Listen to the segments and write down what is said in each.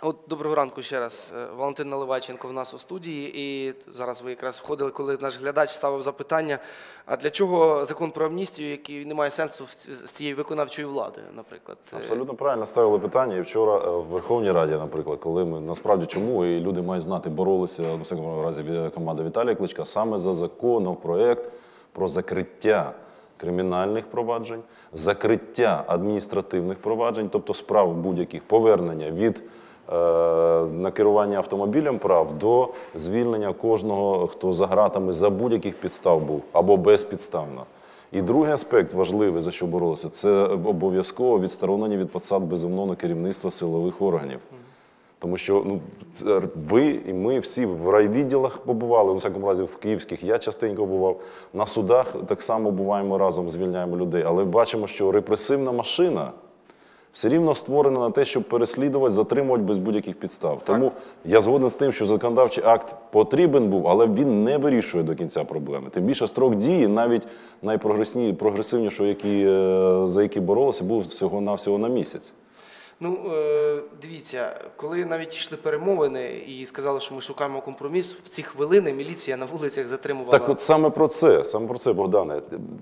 Доброго ранку ще раз. Валентин Наливайченко в нас у студії. І зараз ви якраз входили, коли наш глядач ставив запитання, а для чого закон про амністію, який не має сенсу з цією виконавчою владою, наприклад? Абсолютно правильно ставили питання. І вчора в Верховній Раді, наприклад, коли ми, насправді, чому, і люди мають знати, боролися, у всякому разі, команда Віталія Кличка, саме за законопроект про закриття кримінальних проваджень, закриття адміністративних проваджень, тобто справ будь-яких, повернення від на керування автомобілем прав до звільнення кожного, хто за ґратами за будь-яких підстав був або безпідставно. І другий аспект важливий, за що боролися, це обов'язково відсторонення від посад безумовно керівництва силових органів. Тому що ви і ми всі в райвідділах побували, у всякому разі в київських, я частенько бував, на судах так само буваємо разом, звільняємо людей, але бачимо, що репресивна машина все рівно створена на те, щоб переслідувати, затримувати без будь-яких підстав. Тому я згоден з тим, що законодавчий акт потрібен був, але він не вирішує до кінця проблеми. Тим більше строк дії, навіть найпрогресивнішого, за які боролися, був всього-навсього на місяць. Ну, дивіться, коли навіть йшли перемовини і сказали, що ми шукаємо компроміс, в ці хвилини міліція на вулицях затримувала... Так от саме про це, Богдане.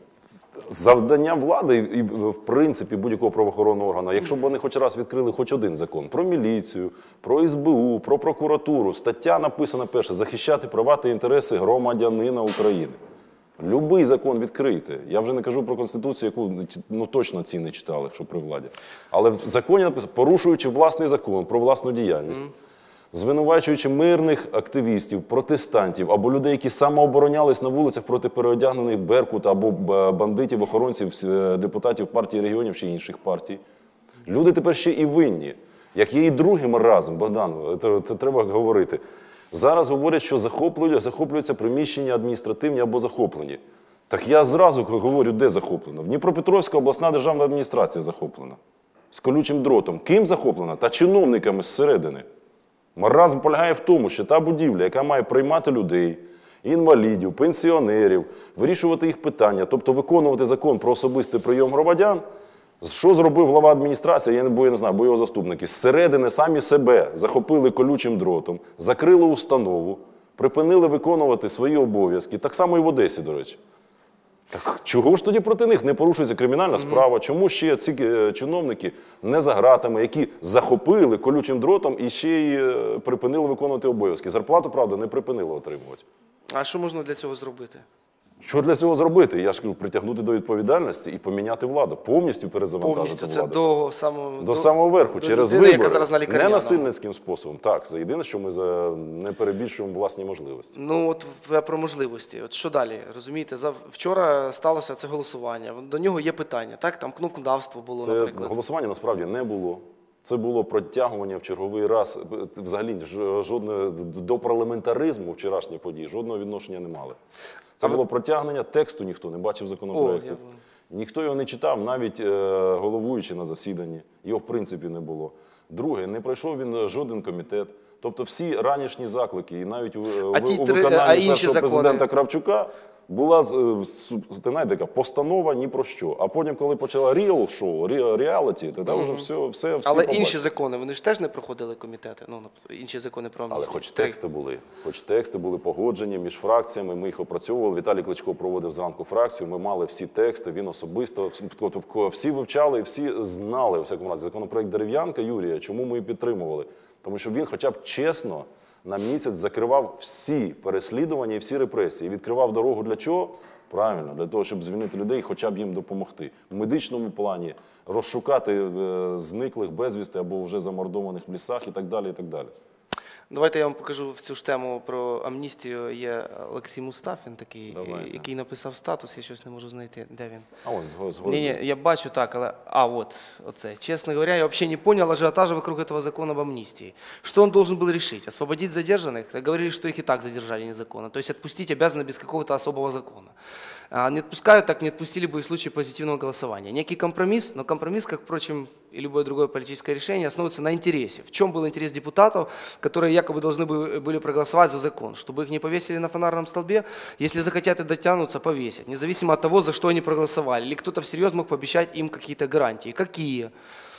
Завдання влади і, в принципі, будь-якого правоохоронного органу, якщо б вони хоч раз відкрили хоч один закон про міліцію, про СБУ, про прокуратуру, стаття написана перша – захищати права та інтереси громадянина України. Любий закон відкрийте. Я вже не кажу про Конституцію, яку точно ці не читали, якщо при владі. Але в законі написано, порушуючи власний закон про власну діяльність, звинувачуючи мирних активістів, протестантів або людей, які самооборонялись на вулицях проти переодягнених Беркут або бандитів, охоронців, депутатів партії регіонів чи інших партій. Люди тепер ще і винні. Як є і другим разом, Богдан, це треба говорити. Зараз говорять, що захоплюються приміщення адміністративні або захоплені. Так я зразу говорю, де захоплено. В Дніпропетровська обласна державна адміністрація захоплена. З колючим дротом. Ким захоплена? Та чиновниками зсередини. Маразм полягає в тому, що та будівля, яка має приймати людей, інвалідів, пенсіонерів, вирішувати їх питання, тобто виконувати закон про особистий прийом громадян, що зробив глава адміністрації, я не знаю, або його заступники, зсередини самі себе захопили колючим дротом, закрили установу, припинили виконувати свої обов'язки, так само і в Одесі, до речі. Так чого ж тоді проти них не порушується кримінальна справа? Чому ще ці чиновники не за ґратами, які захопили колючим дротом і ще й припинили виконувати обов'язки? Зарплату, правда, не припинили отримувати. А що можна для цього зробити? Що для цього зробити? Я ж кажу, притягнути до відповідальності і поміняти владу. Повністю перезавантажити владу. Повністю, це до самого верху, через людини, вибори, не насильницьким способом. Так, це єдине, що ми не перебільшуємо власні можливості. Ну, от про можливості. От що далі, розумієте? Вчора сталося це голосування. До нього є питання, так? Там кнопкодавство було, наприклад. Голосування насправді не було. Це було протягування в черговий раз. Взагалі, до парламентаризму вчорашні події жодного відношення не мали. Це було протягнення, тексту ніхто не бачив законопроекту. Ніхто його не читав, навіть головуючи на засіданні. Його в принципі не було. Друге, не пройшов він жоден комітет. Тобто всі ранішні заклики, і навіть у виконанні першого президента Кравчука, була, знаєте, така постанова ні про що. А потім, коли почала реал-шоу, реаліті, тоді вже все Але побачили. інші закони, вони ж теж не проходили комітети? Ну, інші закони про амністію. Але хоч тексти були погоджені між фракціями, ми їх опрацьовували. Віталій Кличко проводив зранку фракцію, ми мали всі тексти, він особисто, всі вивчали і всі знали, у всякому разі, законопроект Дерев'янка Юрія, чому ми і підтримували. Тому що він хоча б чесно на місяць закривав всі переслідування і всі репресії. Відкривав дорогу для чого? Правильно, для того, щоб звільнити людей і хоча б їм допомогти. В медичному плані розшукати зниклих безвісти або вже замордованих в лісах і так далі, і так далі. Давайте я вам покажу в цю ж тему про амністію. Є Олексій Мустафін такий, який написав статус, я щось не можу знайти. Де він? А ось, згодом. Ні, я бачу так, але... оце. Честно говоря, я вообще не понял ажиотажа вокруг этого закона об амнистии. Что он должен был решить? Освободить задержанных? Говорили, что их и так задержали незаконно. То есть отпустить обязаны без какого-то особого закона. Не отпускают, так не отпустили бы и в случае позитивного голосования. Некий компромисс, но компромисс, как, впрочем, и любое другое политическое решение, основывается на интересе. В чем был интерес депутатов, которые якобы должны были проголосовать за закон? Чтобы их не повесили на фонарном столбе? Если захотят и дотянутся, повесят. Независимо от того, за что они проголосовали. Или кто-то всерьез мог пообещать им какие-то гарантии. Какие?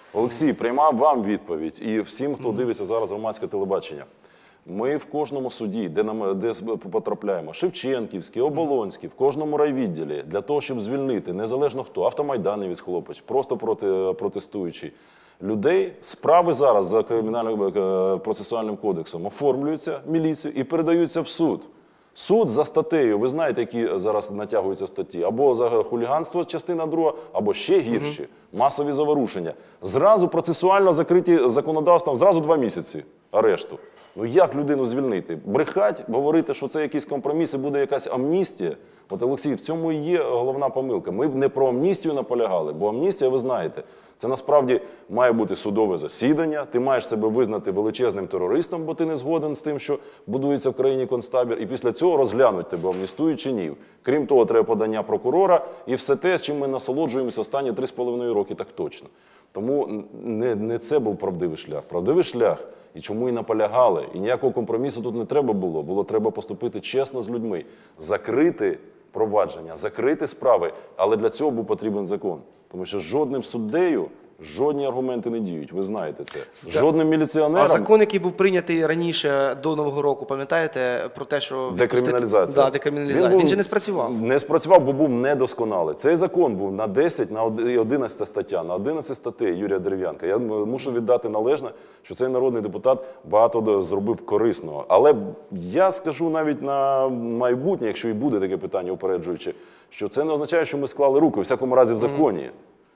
Олексій, приймав вам відповідь і всім, хто дивиться зараз громадське телебачення. Ми в кожному суді, де потрапляємо, Шевченківський, Оболонський, в кожному райвідділі, для того, щоб звільнити, незалежно хто, автомайданівець хлопець, просто протестуючий, людей, справи зараз за кримінальним процесуальним кодексом оформлюються міліцією і передаються в суд. Суд за статтею, ви знаєте, які зараз натягуються статті, або за хуліганство, частина 2, або ще гірші, масові заворушення. Зразу процесуально закриті законодавством, зразу 2 місяці арешту. Ну як людину звільнити? Брехать, говорити, що це якийсь компроміс і буде якась амністія? От, Олексій, в цьому і є головна помилка. Ми б не про амністію наполягали, бо амністія, ви знаєте, це насправді має бути судове засідання, ти маєш себе визнати величезним терористом, бо ти не згоден з тим, що будується в країні концтабір, і після цього розглянуть тебе, амністують чи ні. Крім того, треба подання прокурора і все те, з чим ми насолоджуємося останні 3,5 роки, так точно. Тому не це був правдивий шлях. Правдивий шлях, і чому і наполягали, і ніякого компромісу тут не треба було. Було треба поступити чесно з людьми, закрити провадження, закрити справи, але для цього був потрібен закон. Тому що жодним суддею жодні аргументи не діють, ви знаєте це. Жодним міліціонером... А закон, який був прийнятий раніше, до Нового року, пам'ятаєте, про те, що... Декриміналізація. Да, декриміналізація. Він же не спрацював. Не спрацював, бо був недосконалий. Цей закон був на 10, на 11 стаття, на 11 статей Юрія Дерев'янка. Я мушу віддати належне, що цей народний депутат багато зробив корисного. Але я скажу навіть на майбутнє, якщо і буде таке питання упереджуючи, що це не означає, що ми склали руки, у всякому разі в законі.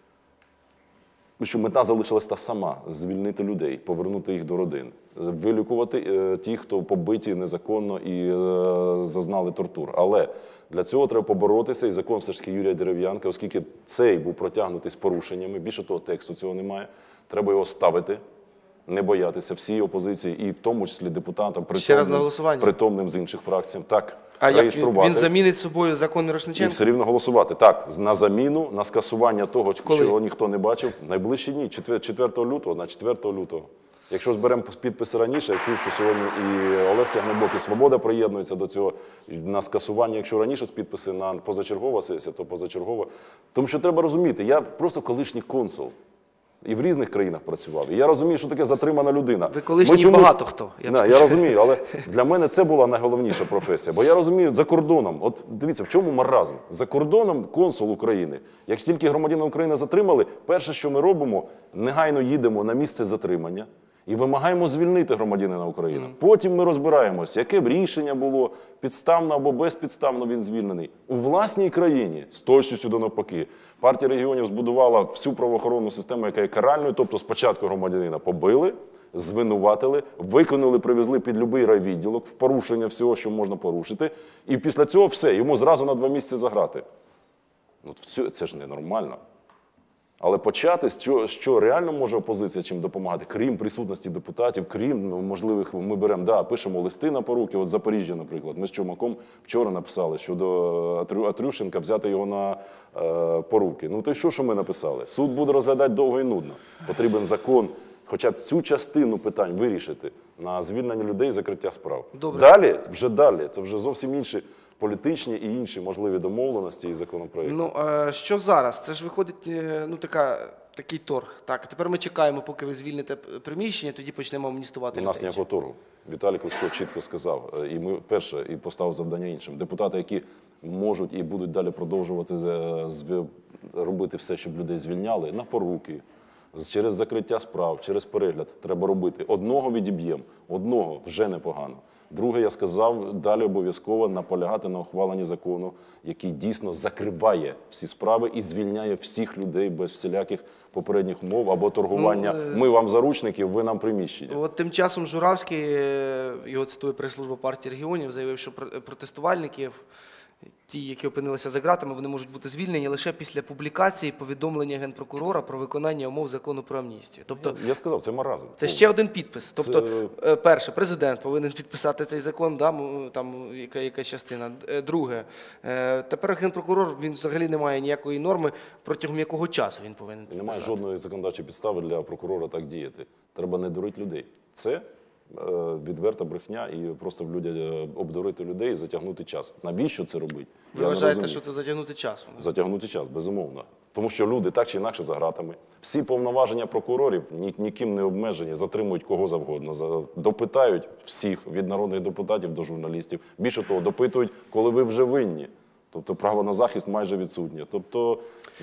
Що мета залишилась та сама – звільнити людей, повернути їх до родин, вилікувати тих, хто побиті незаконно і зазнали тортур. Але для цього треба поборотися, і закон все ж таки Юрія Дерев'янка, оскільки цей був протягнутий з порушеннями, більше того, тексту цього немає, треба його ставити, не боятися всій опозиції, і в тому числі депутатам, притомним з інших фракцій, так, а реєструвати. Він замінить собою закон Мірошниченка? І все рівно голосувати. Так, на заміну, на скасування того, чого ніхто не бачив, найближчі дні, 4 лютого, на 4 лютого. Якщо зберемо підписи раніше, я чув, що сьогодні і Олег Тягнебок, і Свобода приєднуються до цього, на скасування, якщо раніше з підписи на позачергова сесія, то позачергова. Тому що треба розуміти, я просто колишній консул. І в різних країнах працював. І я розумію, що таке затримана людина. Ви колишній багато хто. Я розумію, але для мене це була найголовніша професія. Бо я розумію, за кордоном, от дивіться, в чому маразм. За кордоном консул України. Як тільки громадянина України затримали, перше, що ми робимо, негайно їдемо на місце затримання і вимагаємо звільнити громадянина України. Потім ми розбираємося, яке б рішення було, підставно або безпідставно він звільнений. У власній країні, з точністю до навпаки, Партія регіонів збудувала всю правоохоронну систему, яка є каральною, тобто спочатку громадянина побили, звинуватили, виконали, привезли під будь-який райвідділок в порушення всього, що можна порушити, і після цього все, йому зразу на 2 місяці заграти. Ну, це ж ненормально. Але почати, що реально може опозиція чим допомагати, крім присутності депутатів, крім можливих, ми беремо, пишемо листи на поруки, от Запоріжжя, наприклад, ми з Чумаком вчора написали щодо Атрющенка взяти його на поруки. Ну то що ми написали? Суд буде розглядати довго і нудно. Потрібен закон, хоча б цю частину питань вирішити на звільнення людей і закриття справ. Добре. Далі, це вже зовсім інші політичні і інші можливі домовленості і законопроекти. Ну, що зараз? Це ж виходить, такий торг. Так, тепер ми чекаємо, поки ви звільните приміщення, тоді почнемо амністувати людей. У нас ніякого торгу. Віталій Кличко чітко сказав, і ми перше, і поставив завдання іншим. Депутати, які можуть і будуть далі продовжувати робити все, щоб людей звільняли, на поруки, через закриття справ, через перегляд, треба робити. Одного відіб'ємо, одного вже непогано. Друге, я сказав, далі обов'язково наполягати на ухваленні закону, який дійсно закриває всі справи і звільняє всіх людей без всіляких попередніх умов або торгування. Ми вам заручники, ви нам приміщення. От тим часом Журавський, його цитує прес-служба партії регіонів, заявив, що протестувальників, ті, які опинилися за ґратами, вони можуть бути звільнені лише після публікації повідомлення Генпрокурора про виконання умов закону про амністію. Тобто, я сказав, це маразм. Це ще один підпис. Тобто, перше, президент повинен підписати цей закон, там якась частина. Друге, тепер Генпрокурор, він взагалі не має ніякої норми, протягом якого часу він повинен підписати. Немає жодної законодавчої підстави для прокурора так діяти. Треба не дурити людей. Це відверта брехня і просто обдурити людей і затягнути час. Навіщо це робити? Ви вважаєте, що це затягнути час? Затягнути час, безумовно. Тому що люди так чи інакше за ґратами. Всі повноваження прокурорів ніким не обмежені, затримують кого завгодно. Допитають всіх, від народних депутатів до журналістів. Більше того, допитують, коли ви вже винні. Тобто право на захист майже відсутнє. Тобто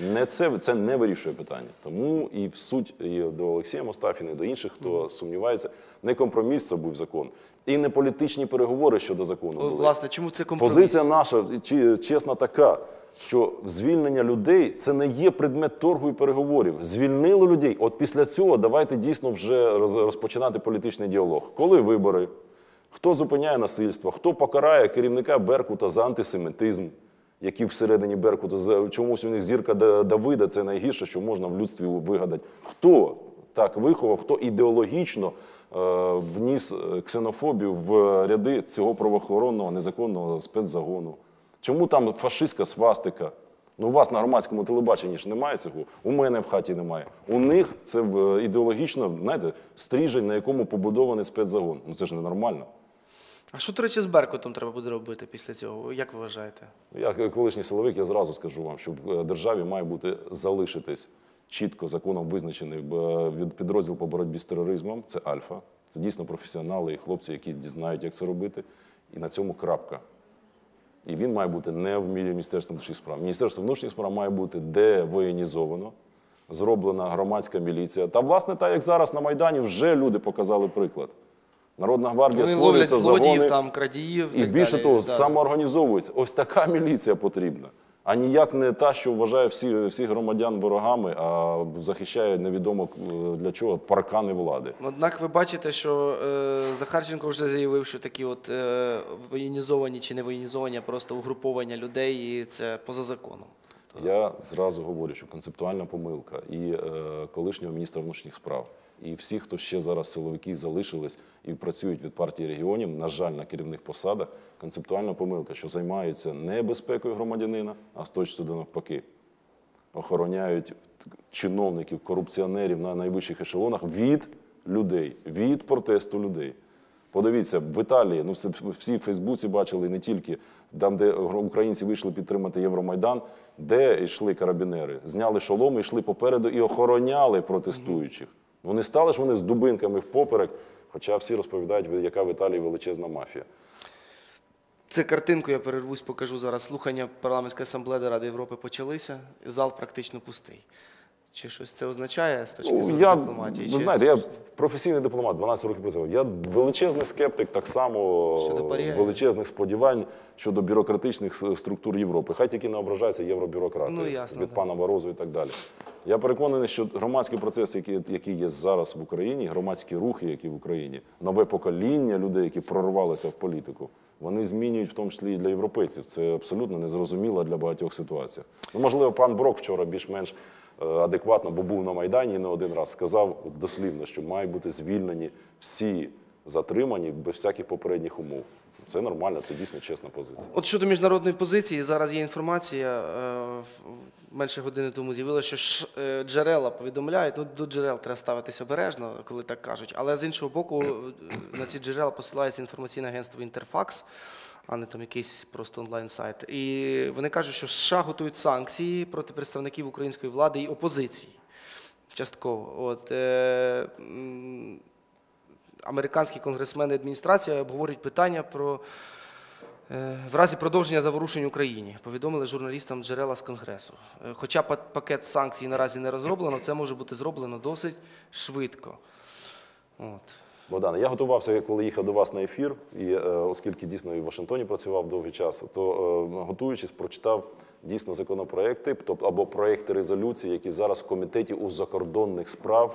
це не вирішує питання. Тому і в суть і до Олексія Мустафіна, і до інших, хто сумнівається, не компроміс це був закон. І не політичні переговори щодо закону були. Власне, чому це компроміс? Позиція наша, чесна, така, що звільнення людей – це не є предмет торгу і переговорів. Звільнили людей. От після цього давайте дійсно вже розпочинати політичний діалог. Коли вибори? Хто зупиняє насильство? Хто покарає керівника Беркута за антисемітизм, який всередині Беркута, чомусь у них зірка Давида – це найгірше, що можна в людстві вигадати. Хто так виховав, хто ідеологічно вніс ксенофобію в ряди цього правоохоронного незаконного спецзагону? Чому там фашистська свастика? Ну, у вас на громадському телебаченні ж немає цього, у мене в хаті немає. У них це ідеологічно, знаєте, стрижень, на якому побудований спецзагон. Ну це ж ненормально. А що, до речі, з Беркутом треба буде робити після цього? Як ви вважаєте? Я, колишній силовик, я зразу скажу вам, що в державі має бути залишитись чітко законом визначений підрозділ по боротьбі з тероризмом. Це Альфа. Це дійсно професіонали і хлопці, які знають, як це робити. І на цьому крапка. І він має бути не в Міністерстві внутрішніх справ. Міністерство внутрішніх справ має бути девоєнізовано, зроблена громадська міліція. Та, власне, так, як зараз на Майдані, вже люди показали приклад. Народна гвардія створюється загони, там, крадіїв, і більше того, самоорганізовується. Ось така міліція потрібна. А ніяк не та, що вважає всіх громадян ворогами, а захищає невідомо для чого паркани влади. Однак ви бачите, що Захарченко вже заявив, що такі от воєнізовані чи не воєнізовані, а просто угруповання людей, і це поза законом. Я зразу говорю, що концептуальна помилка і колишнього міністра внутрішніх справ, і всі, хто ще зараз силовики залишились і працюють від партії регіонів, на жаль, на керівних посадах, концептуальна помилка, що займаються не безпекою громадянина, а з точки зору навпаки. Охороняють чиновників, корупціонерів на найвищих ешелонах від людей, від протесту людей. Подивіться, в Італії, ну всі в Фейсбуці бачили, не тільки, там, де українці вийшли підтримати Євромайдан, де йшли карабінери, зняли шоломи, йшли попереду і охороняли протестуючих. Ну не стали ж вони з дубинками впоперек, хоча всі розповідають, яка в Італії величезна мафія. Це картинку, я перервусь, покажу зараз. Слухання парламентської асамблеї Ради Європи почалися, зал практично пустий. Чи щось це означає з точки зору дипломатії? Ви знаєте, я професійний дипломат, 12 років працював. Я величезний скептик, так само величезних сподівань щодо бюрократичних структур Європи. Хай тільки не ображаються євробюрократи від пана Барозу і так далі. Я переконаний, що громадський процес, який є зараз в Україні, громадські рухи, які в Україні, нове покоління людей, які прорвалися в політику, вони змінюють в тому числі і для європейців. Це абсолютно незрозуміло для багатьох ситуацій. Ну, можливо, пан Брок вчора більш-менш адекватно, бо був на Майдані і не один раз сказав дослівно, що мають бути звільнені всі затримані без всяких попередніх умов. Це нормально, це дійсно чесна позиція. От щодо міжнародної позиції, зараз є інформація, менше години тому з'явилося, що джерела повідомляють, ну до джерел треба ставитись обережно, коли так кажуть, але з іншого боку на ці джерела посилається інформаційне агентство «Інтерфакс», а не там якийсь просто онлайн-сайт. І вони кажуть, що США готують санкції проти представників української влади і опозиції. Частково. От, американські конгресмени і адміністрація обговорюють питання про в разі продовження заворушень в Україні, повідомили журналістам джерела з Конгресу. Хоча пакет санкцій наразі не розроблено, це може бути зроблено досить швидко. От. Богдане, я готувався, коли їхав до вас на ефір, і оскільки дійсно і в Вашингтоні працював довгий час, то готуючись, прочитав дійсно законопроекти, або проекти резолюції, які зараз в комітеті у закордонних справах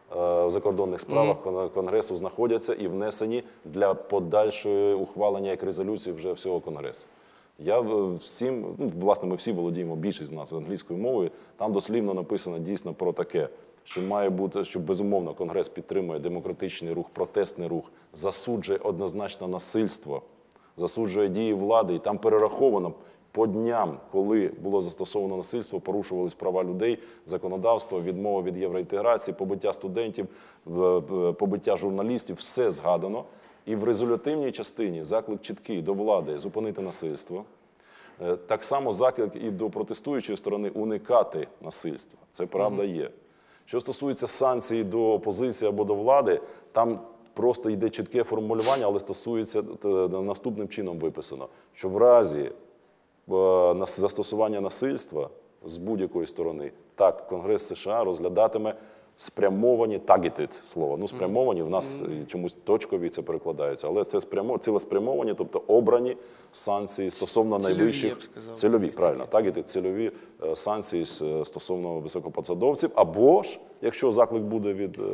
Конгресу знаходяться і внесені для подальшого ухвалення як резолюції вже всього Конгресу. Я всім, ну, власне, ми всі володіємо, більшість з нас англійською мовою, там дослівно написано дійсно про таке, що має бути, що безумовно Конгрес підтримує демократичний рух, протестний рух, засуджує однозначно насильство, засуджує дії влади, і там перераховано по дням, коли було застосовано насильство, порушувались права людей, законодавство, відмова від євроінтеграції, побиття студентів, побиття журналістів, все згадано. І в резолютивній частині заклик чіткий до влади зупинити насильство, Так само заклик і до протестуючої сторони уникати насильства. Це правда є. Що стосується санкцій до опозиції або до влади, там просто йде чітке формулювання, але стосується наступним чином виписано, що в разі застосування насильства з будь-якої сторони, так, Конгрес США розглядатиме спрямовані, targeted слово, ну спрямовані, в нас чомусь точкові це перекладається, але це цілеспрямовані, тобто обрані санкції стосовно найвищих, цільові, правильно, targeted, цільові санкції стосовно високопосадовців, або ж, якщо заклик буде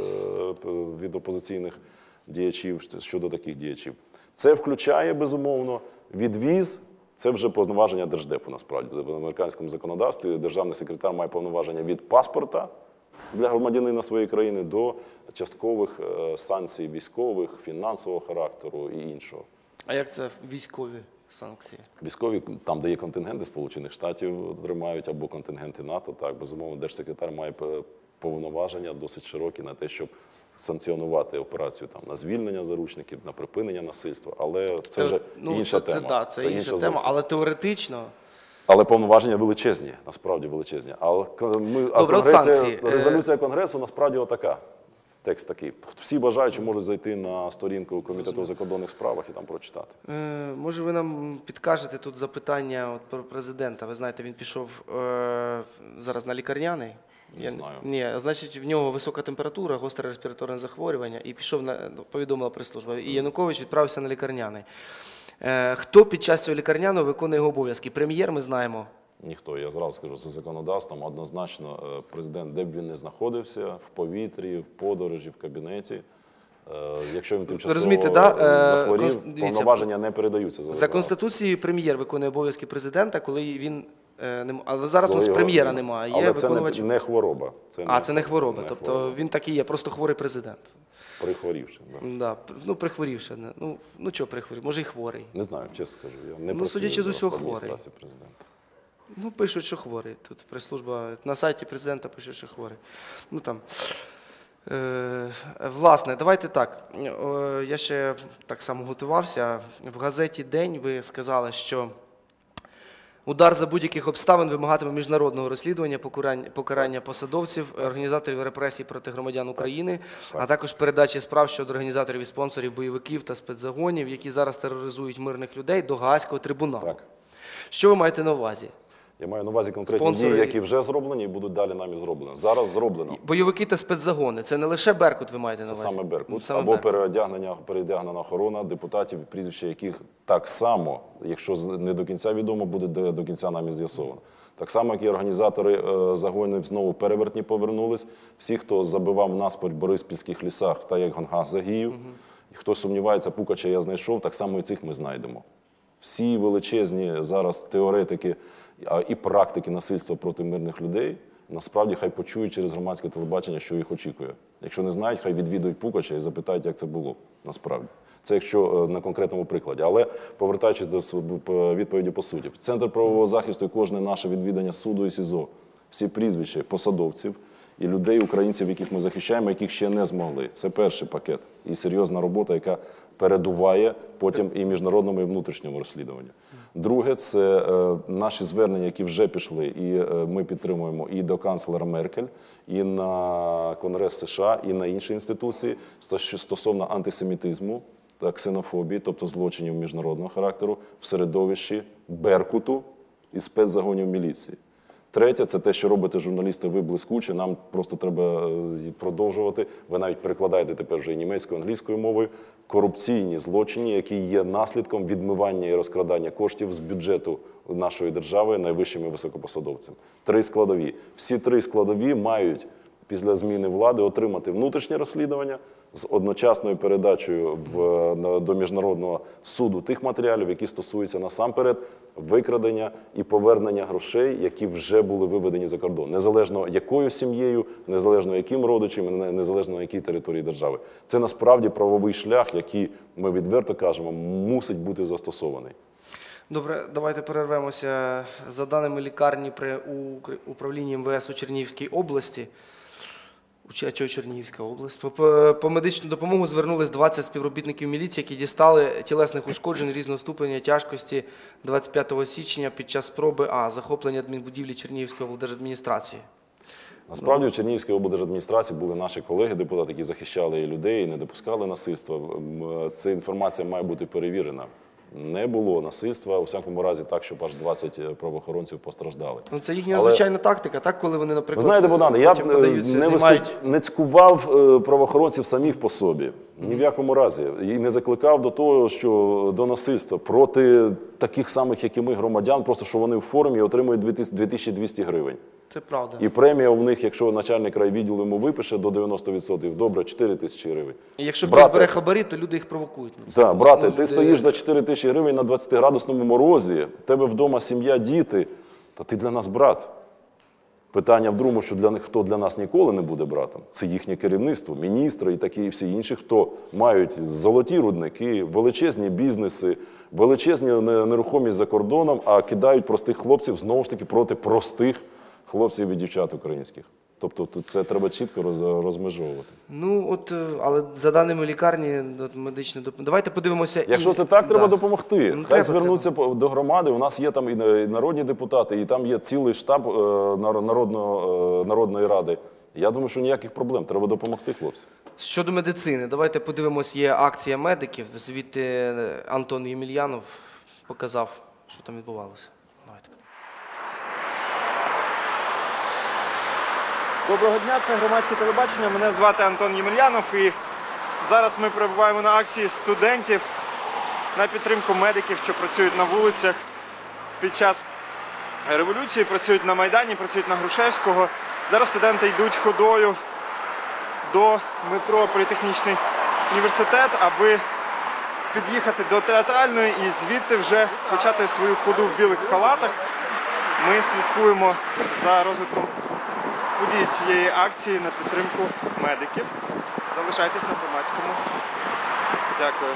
від опозиційних діячів щодо таких діячів. Це включає, безумовно, відвіз. Це вже повноваження Держдепу, насправді. В американському законодавстві державний секретар має повноваження від паспорта для громадянина своєї країни до часткових санкцій військових, фінансового характеру і іншого. А як це військові санкції? Військові, там, де є контингенти Сполучених Штатів, тримають, або контингенти НАТО, так, безумовно, держсекретар має повноваження досить широкі на те, щоб санкціонувати операцію там, на звільнення заручників, на припинення насильства, але це вже інша тема. Це інша тема, але теоретично... Але повноваження величезні, насправді величезні. Резолюція Конгресу насправді отака. Текст такий. Всі бажаючі можуть зайти на сторінку Комітету у закордонних справах і там прочитати. Може ви нам підкажете тут запитання про президента? Ви знаєте, він пішов зараз на лікарняний. Не знаю. Ні, значить, в нього висока температура, гостре респіраторне захворювання, і пішов повідомила прес-служба. І Янукович відправився на лікарняний. Хто під час цього лікарняного виконує його обов'язки? Прем'єр, ми знаємо. Ніхто. Я зразу скажу, це законодавством. Однозначно, президент, де б він не знаходився, в повітрі, в подорожі, в кабінеті. Якщо він тимчасово захворів, повноваження не передаються. За Конституцією прем'єр виконує обов'язки президента, коли він... Але зараз у нас прем'єра немає. Але це не хвороба. Це не хвороба. Тобто він такий є, просто хворий президент. Прихворівши. Да. Ну, прихворівши. Ну, чого прихворів? Може і хворий. Не знаю, чесно скажу. Я не судячи з усього, хворий. Адміністрації президента. Ну, пишуть, що хворий. Тут прес-служба на сайті президента пише, що хворий. Ну, там... Власне, давайте так. Я ще так само готувався. В газеті «День» ви сказали, що удар за будь-яких обставин вимагатиме міжнародного розслідування, покарання посадовців, організаторів репресій проти громадян України, а також передачі справ щодо організаторів і спонсорів бойовиків та спецзагонів, які зараз тероризують мирних людей, до Гаазького трибуналу. Так. Що ви маєте на увазі? Я маю на увазі конкретні дії, які вже зроблені і будуть далі нами зроблені. Зараз зроблено. Бойовики та спецзагони – це не лише «Беркут» ви маєте на увазі? Це саме «Беркут». Або переодягнена охорона депутатів, прізвища яких так само, якщо не до кінця відомо, буде до кінця нами з'ясовано. Так само, як і організатори загонів знову перевертні повернулись. Всі, хто забивав наспіль в Бориспільських лісах, та як Гонгас Загіїв, хто сумнівається, Пукача я знайшов, так само і цих ми знайдемо. Всі величезні зараз теоретики і практики насильства проти мирних людей, насправді хай почують через громадське телебачення, що їх очікує. Якщо не знають, хай відвідують Пукача і запитають, як це було насправді. Це якщо на конкретному прикладі. Але повертаючись до відповіді по суті. Центр правового захисту і кожне наше відвідання суду і СІЗО, всі прізвища посадовців і людей, українців, яких ми захищаємо, яких ще не змогли. Це перший пакет. І серйозна робота, яка передуває потім і міжнародному, і внутрішньому розслідуванню. Друге, це наші звернення, які вже пішли, і ми підтримуємо і до канцлера Меркель, і на Конгрес США, і на інші інституції стосовно антисемітизму та ксенофобії, тобто злочинів міжнародного характеру, в середовищі «Беркуту» і спецзагонів міліції. Третє – це те, що робите журналісти, ви блискучі, нам просто треба продовжувати. Ви навіть перекладаєте тепер вже і німецькою, і англійською мовою. Корупційні злочини, які є наслідком відмивання і розкрадання коштів з бюджету нашої держави найвищими високопосадовцями. 3 складові. Всі 3 складові мають після зміни влади отримати внутрішнє розслідування з одночасною передачею до Міжнародного суду тих матеріалів, які стосуються насамперед викрадення і повернення грошей, які вже були виведені за кордон. Незалежно якою сім'єю, незалежно яким родичем, незалежно на якій території держави. Це насправді правовий шлях, який, ми відверто кажемо, мусить бути застосований. Добре, давайте перервемося. За даними лікарні при управлінні МВС у Чернігівській області, А чого Чернігівська область? По медичну допомогу звернулись 20 співробітників міліції, які дістали тілесних ушкоджень різного ступеня тяжкості 25 січня під час спроби захоплення адмінбудівлі Чернігівської облдержадміністрації. Насправді, в Чернігівській облдержадміністрації були наші колеги-депутати, які захищали і людей, і не допускали насильства. Ця інформація має бути перевірена. Не було насильства, у всякому разі так, щоб аж 20 правоохоронців постраждали. Ну, це їхня звичайна тактика, так, коли вони, наприклад, ви знаєте, Богдане, я б знімають... не цькував правоохоронців самих по собі, ні в якому разі. І не закликав до того, що до насильства проти таких самих, як і ми, громадян, просто що вони в формі отримують 2200 гривень. Це правда. І премія у них, якщо начальник райвідділу йому випише до 90%, добре, 4 тисячі гривень. І якщо хтось бере хабарі, то люди їх провокують. Так, брате, ти стоїш за 4 тисячі гривень на 20-градусному морозі, в тебе вдома сім'я, діти, та ти для нас брат. Питання в другому, що хто для нас ніколи не буде братом, це їхнє керівництво, міністри і такі і всі інші, хто мають золоті рудники, величезні бізнеси, величезні нерухомість за кордоном, а кидають простих хлопців, знову ж таки, проти простих хлопців і дівчат українських. Тобто це треба чітко розмежовувати. Ну, але за даними лікарні, медичної допомоги. Давайте подивимося. Якщо це так, треба допомогти. Хай звернуться до громади. У нас є там і народні депутати, і там є цілий штаб Народної ради. Я думаю, що ніяких проблем. Треба допомогти хлопцям. Щодо медицини, давайте подивимося, є акція медиків. Звідти Антон Ємельянов показав, що там відбувалося. Давайте. Доброго дня, це громадське телебачення. Мене звати Антон Ємельянов, і зараз ми перебуваємо на акції студентів на підтримку медиків, що працюють на вулицях під час революції, працюють на Майдані, працюють на Грушевського. Зараз студенти йдуть ходою до метро Політехнічний університет, аби під'їхати до Театральної і звідти вже почати свою ходу в білих халатах. Ми слідкуємо за розвитком події цієї акції на підтримку медиків. Залишайтесь на громадському. Дякую.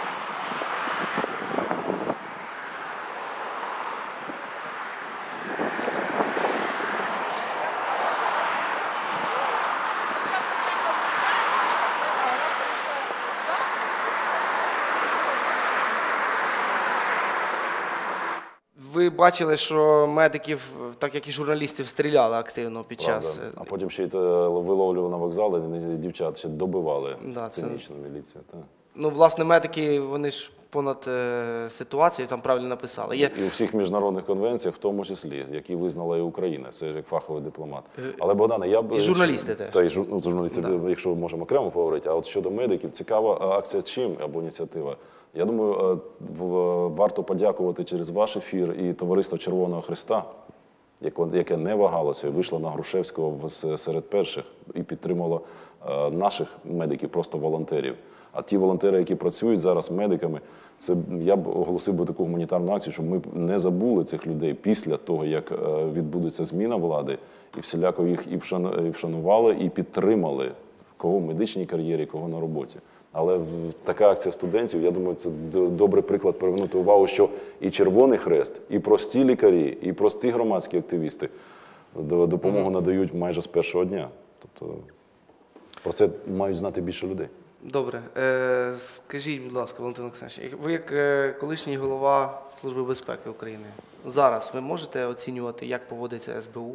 Ви бачили, що медиків, так як і журналістів, стріляли активно під час... А потім ще й виловлювали на вокзали, дівчат ще добивали цинічно міліція. Ну, власне, медики, вони ж понад ситуацією, там правильно написали. І у всіх міжнародних конвенціях, в тому числі, які визнала і Україна, це як фаховий дипломат. Але, Богдане, я б... І журналісти теж. Та, і журналісти, якщо можемо окремо поговорити. А от щодо медиків, цікава акція чим або ініціатива. Я думаю, варто подякувати через ваш ефір і товариство Червоного Хреста, яке не вагалося і вийшло на Грушевського серед перших і підтримало наших медиків, просто волонтерів. А ті волонтери, які працюють зараз медиками, це я б оголосив би таку гуманітарну акцію, щоб ми не забули цих людей після того, як відбудеться зміна влади, і всіляко їх і вшанували, і підтримали, кого в медичній кар'єрі, кого на роботі. Але така акція студентів, я думаю, це добрий приклад привернути увагу, що і Червоний Хрест, і прості лікарі, і прості громадські активісти допомогу надають майже з першого дня. Тобто про це мають знати більше людей. Добре. Скажіть, будь ласка, Валентин Олександрович, ви як колишній голова Служби безпеки України, зараз ви можете оцінювати, як поводиться СБУ,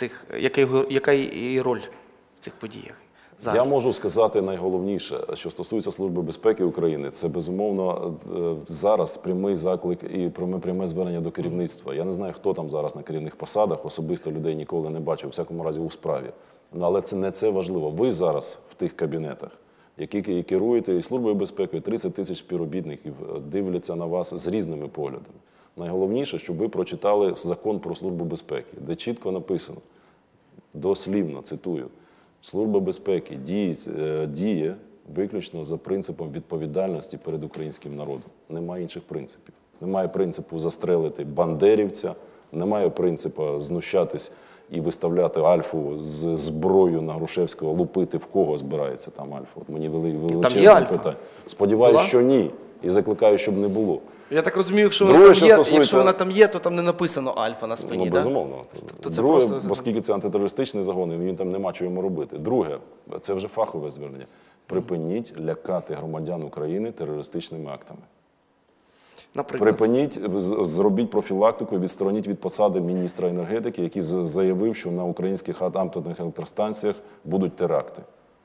яка її роль в цих подіях? Зараз. Я можу сказати найголовніше, що стосується Служби безпеки України, це безумовно зараз прямий заклик і пряме звернення до керівництва. Я не знаю, хто там зараз на керівних посадах, особисто людей ніколи не бачив, у всякому разі у справі. Але це не це важливо. Ви зараз в тих кабінетах, які керуєте і Службою безпеки, 30 тисяч співробітників дивляться на вас з різними поглядами. Найголовніше, щоб ви прочитали Закон про Службу безпеки, де чітко написано, дослівно, цитую, Служба безпеки діє виключно за принципом відповідальності перед українським народом. Немає інших принципів. Немає принципу застрелити бандерівця, немає принципу знущатись і виставляти Альфу з зброєю на Грушевського, лупити в кого збирається там Альфа? От мені величезне Альфа? питання. Сподіваюсь, Була? що ні. І закликаю, щоб не було. Я так розумію, якщо Друге, вона, що там є, стосується- якщо вона там є, то там не написано Альфа на спині, Ну, да? безумовно. Тобто це Друге, просто- оскільки це антитерористичний загон, і він там нема чого йому робити. Друге, це вже фахове звернення. Припиніть лякати громадян України терористичними актами. Наприклад. Припиніть, зробіть профілактику і відстороніть від посади міністра енергетики, який заявив, що на українських атомних електростанціях будуть теракти.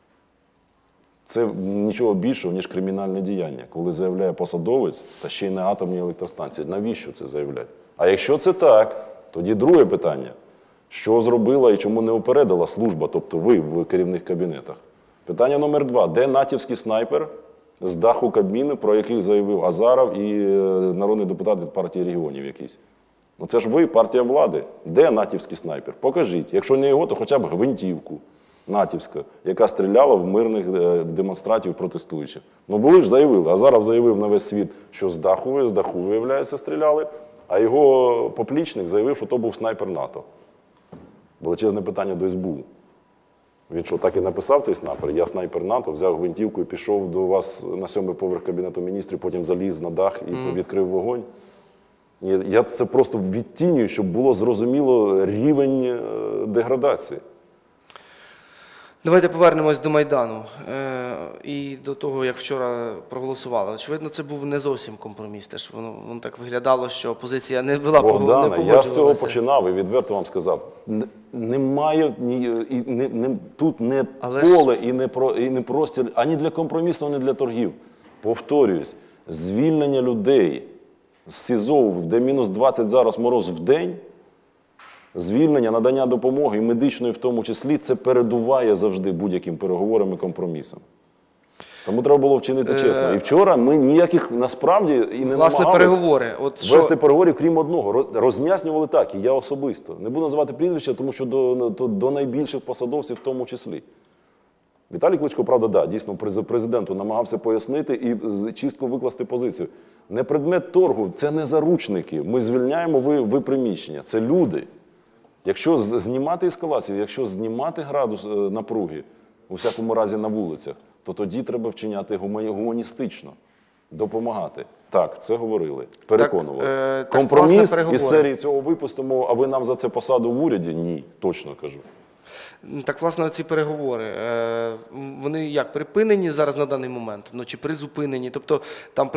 Це нічого більшого, ніж кримінальне діяння, коли заявляє посадовець, та ще й на атомній електростанції. Навіщо це заявляти? А якщо це так, тоді друге питання. Що зробила і чому не упередила служба, тобто ви в керівних кабінетах? Питання номер 2. Де натівський снайпер з даху Кабміну, про яких заявив Азаров і народний депутат від партії регіонів якийсь? Ну це ж ви, партія влади. Де натівський снайпер? Покажіть. Якщо не його, то хоча б гвинтівку натівська, яка стріляла в мирних демонстратів протестуючих. Ну були ж заявили. Азаров заявив на весь світ, що з даху, виявляється, стріляли, а його поплічник заявив, що то був снайпер НАТО. Величезне питання до СБУ. Він що, так і написав цей снайпер? Я снайпер НАТО, взяв гвинтівку і пішов до вас на 7-й поверх Кабінету міністрів, потім заліз на дах і відкрив вогонь. Ні, я це просто відтінюю, щоб було зрозуміло рівень деградації. Давайте повернемось до Майдану і до того, як вчора проголосували. Очевидно, це був не зовсім компроміс. Теж воно так виглядало, що опозиція не була Богдане, я з цього погоджувалася. починав і відверто вам сказав. Немає тут не Але поле і не простір ані для компромісу, ані для торгів. Повторююсь, звільнення людей з СІЗО, де мінус 20 зараз мороз в день, звільнення, надання допомоги, і медичної в тому числі, це передуває завжди будь-яким переговорам і компромісам. Тому треба було вчинити чесно. І вчора ми ніяких, насправді, і не Власне, намагалися переговори. От вести переговорів, крім одного. Роз'яснювали так, і я особисто. Не буду називати прізвища, тому що до найбільших посадовців в тому числі. Віталій Кличко, правда, да, дійсно, президенту намагався пояснити і чітко викласти позицію. Не предмет торгу, це не заручники. Ми звільняємо, ви приміщення. Це люди. Якщо знімати ескалацію, якщо знімати градус напруги, у всякому разі на вулицях, то тоді треба вчиняти гуманістично, допомагати. Так, це говорили, переконували. Так, Компроміс власне, переговори. із серії цього випустимо, а ви нам за це посаду в уряді? Ні, точно кажу. Так, власне, ці переговори, вони як, припинені зараз на даний момент? Ну, чи призупинені? Тобто, там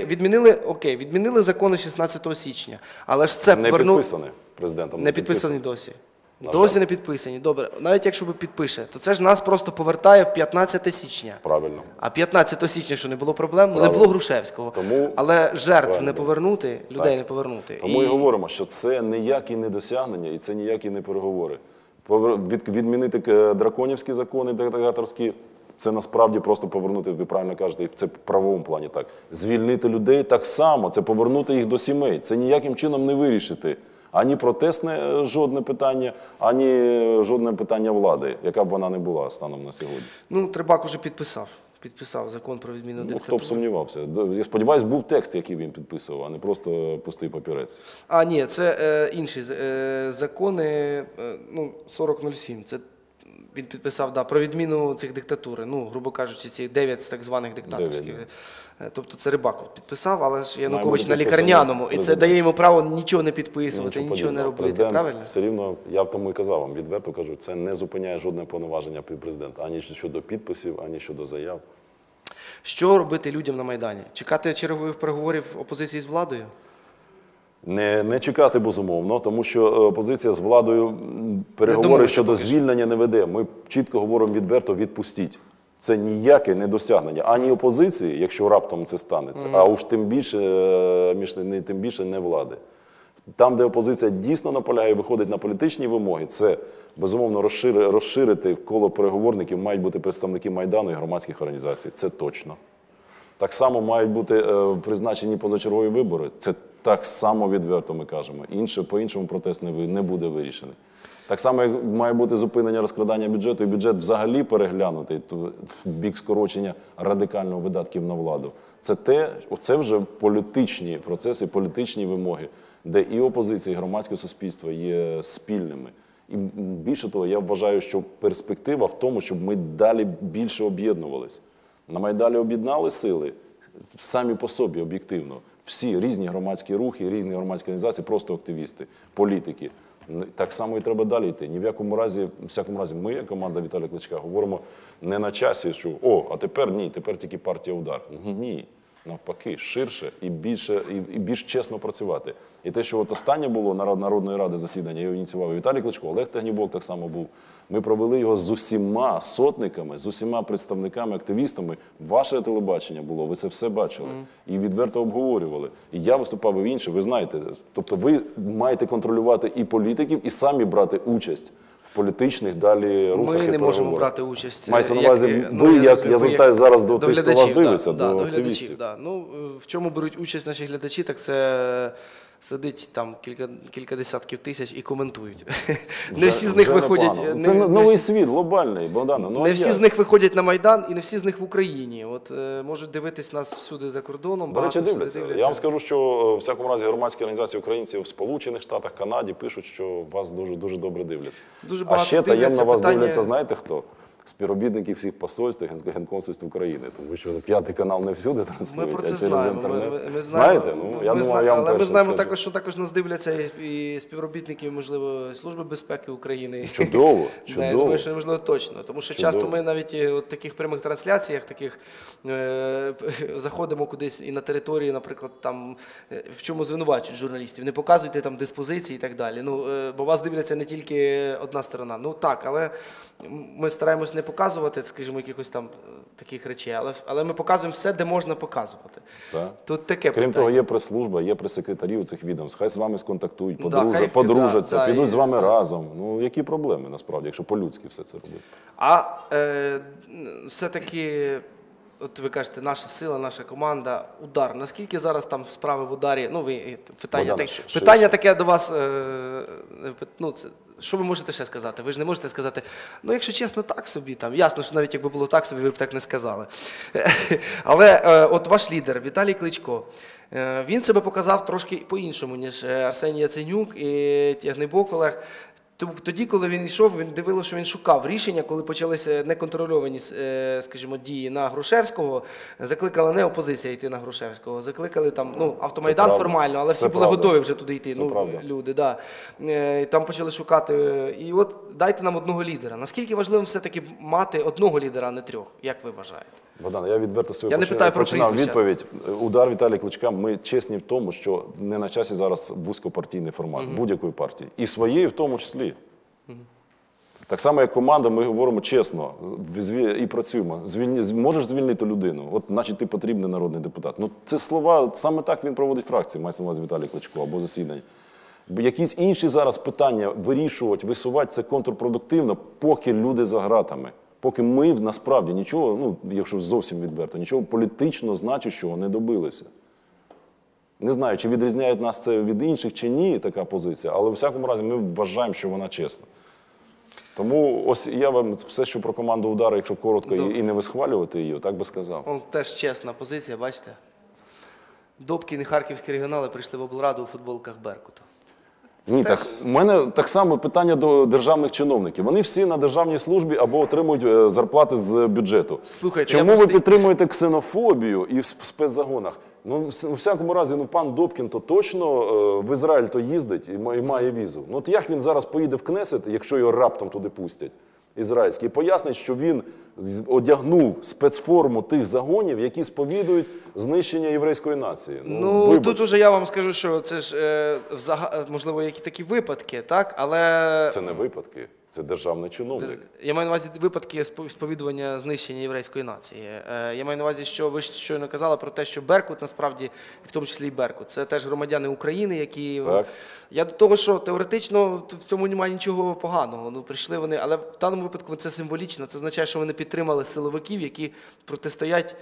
відмінили закони 16 січня, але ж це Не підписане президентом. Не підписані досі. На Досі жаль. не підписані. Добре, навіть якщо ви підпише, то це ж нас просто повертає в 15 січня. Правильно. А 15 січня, що не було проблем, не Правильно. було Грушевського. Тому- Але жертв Правильно. не повернути, людей Так. не повернути. Тому і говоримо, що це ніякі не досягнення і це ніякі не переговори. Відмінити драконівські закони диктаторські, це насправді просто повернути, ви правильно кажете, це в правовому плані так. Звільнити людей так само, це повернути їх до сімей. Це ніяким чином не вирішити. Ані протестне жодне питання, ані жодне питання влади, яка б вона не була станом на сьогодні. Ну, Трибак уже підписав закон про відміну Ну, хто диктатури. б сумнівався. Я сподіваюся, був текст, який він підписував, а не просто пустий папірець. А, ні, це інші закони, 4007. Це він підписав, да, про відміну цих диктатур. Ну, грубо кажучи, ці 9 так званих диктаторських. 9, Тобто це Рибак підписав, але ж Янукович бути на підписано лікарняному. І це президентом. дає йому право нічого не підписувати, нічого не подібного. робити. Президент Правильно? все рівно, я тому і казав вам, відверто кажу, це не зупиняє жодне повноваження президента. Ані щодо підписів, ані щодо заяв. Що робити людям на Майдані? Чекати чергових переговорів опозиції з владою? Не чекати, безумовно, тому що опозиція з владою переговори щодо звільнення не веде. Ми чітко говоримо відверто, відпустіть. Це ніяке не досягнення ані опозиції, якщо раптом це станеться, а уж тим більше не влади. Там, де опозиція дійсно наполягає, виходить на політичні вимоги, це, безумовно, розширити коло переговорників, мають бути представники Майдану і громадських організацій. Це точно. Так само мають бути призначені позачергові вибори. Це так само відверто ми кажемо. По-іншому протест не буде вирішений. Так само як має бути зупинення розкрадання бюджету, і бюджет взагалі переглянутий в бік скорочення радикального видатків на владу. Це вже політичні процеси, політичні вимоги, де і опозиція, і громадське суспільство є спільними. І більше того, я вважаю, що перспектива в тому, щоб ми далі більше об'єднувались. На Майдані об'єднали сили самі по собі об'єктивно. Всі різні громадські рухи, різні громадські організації, просто активісти, політики. Так само і треба далі йти. Ні в якому разі, ми, як команда Віталія Кличка, говоримо не на часі, що а тепер ні, тепер тільки партія «Удар». Ні. Навпаки, ширше і більш чесно працювати. І те, що от останнє було Народної ради засідання, його ініціював Віталій Кличко, Олег Тягнібок так само був. Ми провели його з усіма сотниками, з усіма представниками, активістами. Ваше телебачення було, ви це все бачили. І відверто обговорювали. І я виступав, і інші, ви знаєте. Тобто ви маєте контролювати і політиків, і самі брати участь в політичних далі рухах і Ми не можемо брати участь. Мається на увазі, я звертаюся зараз до тих, хто вас дивиться, до активістів. Ну, в чому беруть участь наші глядачі, так це сидить там кілька десятків тисяч і коментують. Не всі з них виходять. Це новий світ, глобальний, Богдане. Не всі з них виходять на Майдан і не всі з них в Україні. От можуть дивитись нас всюди за кордоном. До речі, дивляться. Я вам скажу, що в всякому разі громадські організації українців в Сполучених Штатах, Канаді пишуть, що вас дуже добре дивляться. А ще таємно вас дивляться, знаєте хто? Співробітників всіх посольств і генконсульств України, тому що П'ятий канал не всюди транслюють, ми про це а через знаємо. інтернет. Ми знаєте? Ну, я думав, я вам але ми знаємо скажу. також, що також нас дивляться і співробітники, можливо, Служби безпеки України. Чудово. Я думаю, що можливо точно. Тому що часто ми навіть в таких прямих трансляціях, заходимо кудись і на території, наприклад, там, в чому звинувачують журналістів. Не показуйте там диспозиції і так далі. Бо вас дивляться не тільки одна сторона. Ну так, але ми стараємось не показувати, скажімо, якихось там таких речей, але ми показуємо все, де можна показувати. Так. Тут таке Крім питання. того, є прес-служба, є прес-секретарі у цих відомств. Хай з вами сконтактують, подружаться, підуть з вами разом. Ну, які проблеми, насправді, якщо по-людськи все це робити? А все-таки, от ви кажете, наша сила, наша команда, «Удар». Наскільки зараз там справи в «Ударі»? Ну, питання таке до вас, що ви можете ще сказати? Ви ж не можете сказати, ну, якщо чесно, так собі, там, ясно, що навіть якби було так собі, ви б так не сказали. Але от ваш лідер, Віталій Кличко, він себе показав трошки по-іншому, ніж Арсеній Яценюк і Тягнибок Олег. Тоді, коли він йшов, він дивилося, що він шукав рішення, коли почалися неконтрольовані, скажімо, дії на Грушевського, закликала не опозиція йти на Грушевського, закликали там, автомайдан формально, але всі були готові вже туди йти, люди, да. Там почали шукати, і от дайте нам одного лідера. Наскільки важливим все-таки мати одного лідера, а не трьох, як ви вважаєте? Богдан, я відверто свою починав прізвища. відповідь. «Удар» Віталія Кличка, ми чесні в тому, що не на часі зараз вузькопартійний формат будь-якої партії. І своєї в тому числі. Так само, як команда, ми говоримо чесно і працюємо. Можеш звільнити людину, от значить ти потрібний народний депутат. Ну це слова, саме так він проводить фракції, мається на увазі Віталій Кличко, або засідання. Якісь інші зараз питання вирішувати, висувати, це контрпродуктивно, поки люди за ґратами. Поки ми насправді нічого, якщо зовсім відверто, нічого політично значущого не добилися. Не знаю, чи відрізняє нас це від інших, чи ні, така позиція, але в всякому разі ми вважаємо, що вона чесна. Тому ось я вам все, що про команду «Удару», якщо коротко і не висхвалювати її, так би сказав. Теж чесна позиція, бачите? Добкін і харківські регіонали прийшли в облраду у футболках «Беркуту». Ні, у мене так само питання до державних чиновників. Вони всі на державній службі або отримують зарплати з бюджету. Слухайте, чому ви підтримуєте ксенофобію і в спецзагонах? Ну, у всякому разі, пан Добкін то точно в Ізраїль то їздить і має візу. Ну, от як він зараз поїде в Кнесет, якщо його раптом туди пустять, ізраїльський, і пояснить, що він одягнув спецформу тих загонів, які сповідують знищення єврейської нації. Тут уже я вам скажу, що це ж, можливо, які такі випадки, так, але... Це не випадки, це державний чиновник. Я маю на увазі випадки сповідування знищення єврейської нації. Я маю на увазі, що ви щойно казали про те, що «Беркут», насправді, в тому числі і «Беркут», це теж громадяни України, які... Так. Я до того, що теоретично в цьому немає нічого поганого. Прийшли вони, але в даному випадку це символічно. Це означає, що вони підтримали силовиків, які протистоять.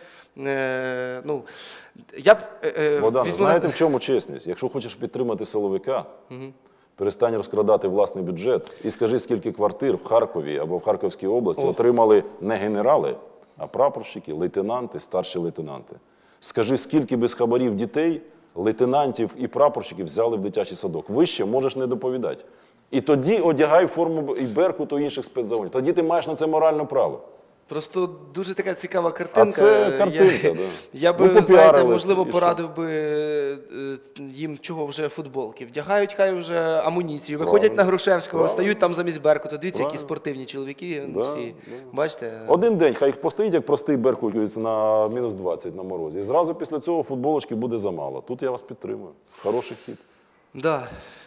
Богдан, знаєте, в чому чесність? Якщо хочеш підтримати силовика, перестань розкрадати власний бюджет і скажи, скільки квартир в Харкові або в Харківській області отримали не генерали, а прапорщики, лейтенанти, старші лейтенанти. Скажи, скільки без хабарів дітей, лейтенантів і прапорщиків взяли в дитячий садок. Вище можеш не доповідати. І тоді одягай форму і Беркуту, і інших спецзагонів. Тоді ти маєш на це моральне право. Просто дуже така цікава картинка. А це картинка, да. Я би, знаєте, попіарились, можливо, і що? порадив би їм, чого вже футболки. Вдягають хай вже амуніцію, виходять на Грушевського, стають там замість Беркута. Дивіться, які спортивні чоловіки, всі. Бачите? Один день, хай їх постоїть, як простий Беркут на мінус 20 на морозі. І зразу після цього футболочки буде замало. Тут я вас підтримую. Хороший хід. Да.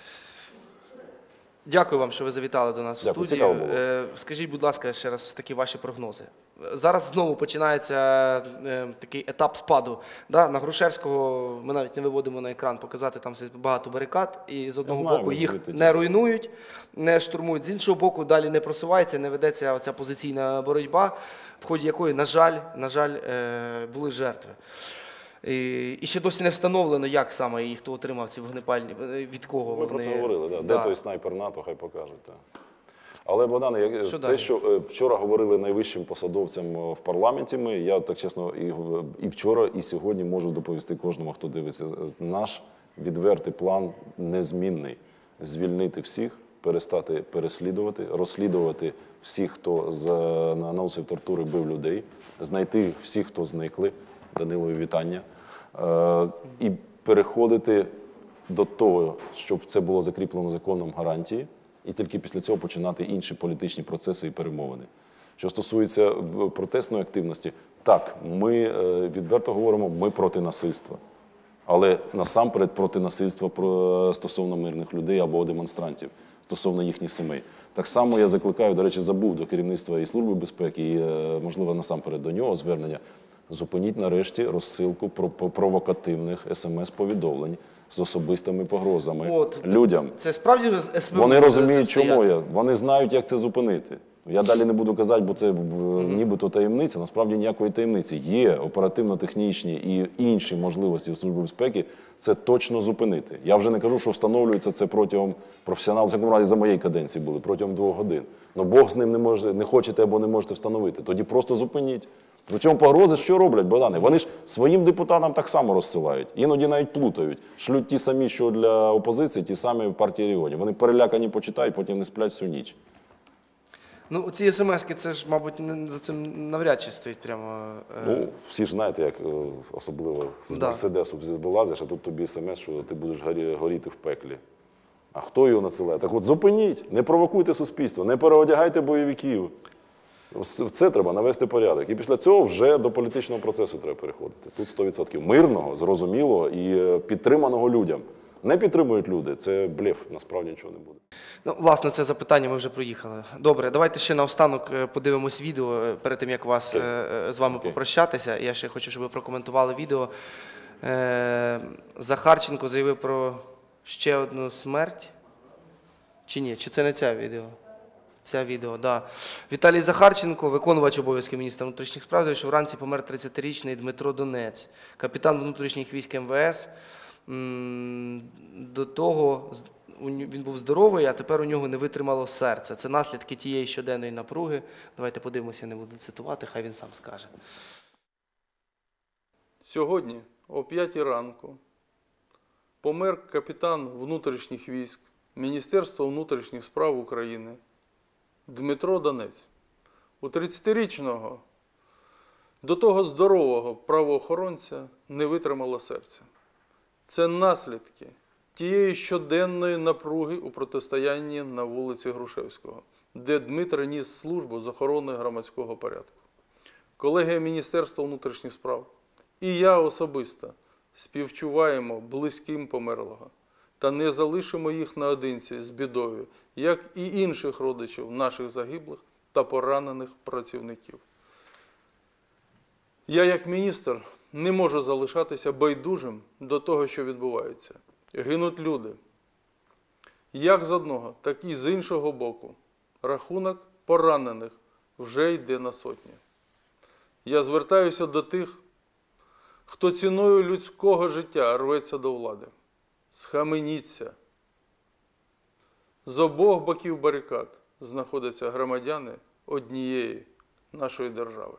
Дякую вам, що ви завітали до нас в Дякую, студію. цікаво було. Скажіть, будь ласка, ще раз такі ваші прогнози. Зараз знову починається такий етап спаду. Да? На Грушевського ми навіть не виводимо на екран показати, там багато барикад, і з одного знаю, боку ми їх звідти не руйнують, не штурмують, з іншого боку далі не просувається, не ведеться оця позиційна боротьба, в ході якої, на жаль, були жертви. І ще досі не встановлено, як саме і хто отримав ці вогнепальні, від кого Ми про це говорили, да. Да. Де той снайпер НАТО, хай покажуть. Так. Але, Богдане, Що те, далі? що вчора говорили найвищим посадовцям в парламенті, я так чесно і вчора, і сьогодні можу доповісти кожному, хто дивиться. Наш відвертий план незмінний. Звільнити всіх, перестати переслідувати, розслідувати всіх, хто наносив тортури, бив людей, знайти всіх, хто зникли, Данилові вітання, і переходити до того, щоб це було закріплено законом гарантії, і тільки після цього починати інші політичні процеси і перемовини. Що стосується протестної активності, так, ми відверто говоримо, ми проти насильства. Але насамперед проти насильства стосовно мирних людей або демонстрантів, стосовно їхніх сімей. Так само я закликаю, до речі, забув до керівництва і Служби безпеки, і, можливо, насамперед до нього звернення. Зупиніть нарешті розсилку провокативних смс-повідомлень з особистими погрозами людям. Це справді СБУ? Вони розуміють, чому вони знають, як це зупинити. Я далі не буду казати, бо це нібито таємниця. Насправді ніякої таємниці. Є оперативно-технічні і інші можливості Служби безпеки це точно зупинити. Я вже не кажу, що встановлюється це протягом професіоналів, в цьому разі за моєї каденції були, протягом 2 годин. Но Бог з ним не хочете або не можете встановити. Тоді просто зупиніть. Причому погрози що роблять, Богдане? Вони ж своїм депутатам так само розсилають. Іноді навіть плутають. Шлють ті самі, що для опозиції, ті самі партії регіонів. Вони перелякані почитають, потім не сплять всю ніч. Ну, ці смс-ки, це ж, мабуть, за цим навряд чи стоїть прямо... Ну, всі ж знаєте, як особливо з Мерседесу вилазиш, а тут тобі смс, що ти будеш горіти в пеклі. А хто його надсилає? Так от зупиніть, не провокуйте суспільство, не переодягайте бойовиків. В це треба навести порядок. І після цього вже до політичного процесу треба переходити. Тут 100%. Мирного, зрозумілого і підтриманого людям. Не підтримують люди, це блеф, насправді нічого не буде. Ну, власне, це запитання ми вже проїхали. Добре, давайте ще наостанок подивимось відео, перед тим, як з вами попрощатися. Я ще хочу, щоб ви прокоментували відео. Захарченко заявив про ще одну смерть. Чи ні? Чи це не це відео? Це відео, да. Віталій Захарченко, виконувач обов'язків міністра внутрішніх справ, заявив, що вранці помер 30-річний Дмитро Донець, капітан внутрішніх військ МВС. До того він був здоровий, а тепер у нього не витримало серце. Це наслідки тієї щоденної напруги. Давайте подивимося, я не буду цитувати, хай він сам скаже. Сьогодні о 5 ранку помер капітан внутрішніх військ Міністерства внутрішніх справ України Дмитро Донець. У 30-річного, до того здорового правоохоронця не витримало серце. Це наслідки тієї щоденної напруги у протистоянні на вулиці Грушевського, де Дмитро ніс службу з охорони громадського порядку. Колегія Міністерства внутрішніх справ і я особисто співчуваємо близьким померлого та не залишимо їх наодинці з бідою, як і інших родичів наших загиблих та поранених працівників. Я, як міністр, не можу залишатися байдужим до того, що відбувається. Гинуть люди. Як з одного, так і з іншого боку. Рахунок поранених вже йде на сотні. Я звертаюся до тих, хто ціною людського життя рветься до влади. Схаменіться. З обох боків барикад знаходяться громадяни однієї нашої держави.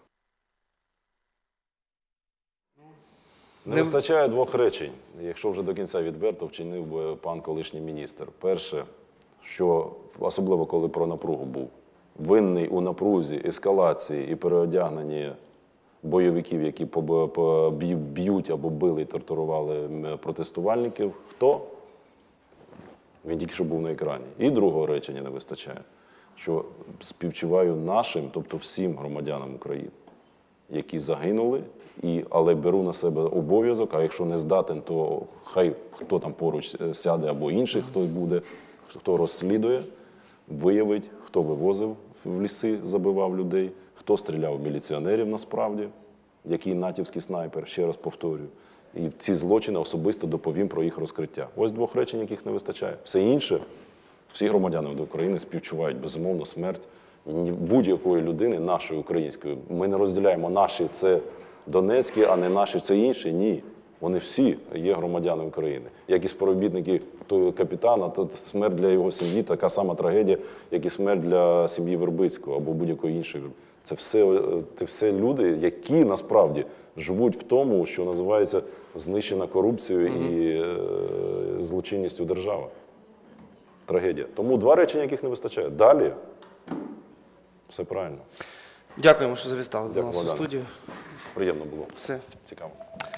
Не вистачає 2 речень, якщо вже до кінця відверто вчинив би пан колишній міністр. Перше, що особливо коли про напругу був, винний у напрузі, ескалації і переодягненні бойовиків, які б'ють або били і тортурували протестувальників, хто? Він тільки що був на екрані. І другого речення не вистачає, що співчуваю нашим, тобто всім громадянам України, які загинули, але беру на себе обов'язок, а якщо не здатен, то хай хто там поруч сяде або інший, хто буде, хто розслідує, виявить, хто вивозив в ліси, забивав людей, хто стріляв в міліціонерів насправді, який натівський снайпер, ще раз повторюю. І ці злочини особисто доповім про їх розкриття. Ось двох речень, яких не вистачає. Все інше, всі громадяни України співчувають, безумовно, смерть будь-якої людини, нашої української. Ми не розділяємо наші – це донецькі, а не наші – це інші. Ні. Вони всі є громадяни України. Як і співробітники того капітана, то смерть для його сім'ї така сама трагедія, як і смерть для сім'ї Вербицького або будь-якої іншої. Це все люди, які насправді живуть в тому, що називається знищена корупцією і злочинністю держава. Трагедія. Тому два речення, яких не вистачає. Далі все правильно. Дякуємо, що завітали до Дякую, нас у Богдане. студію. Приємно було. Все. Цікаво.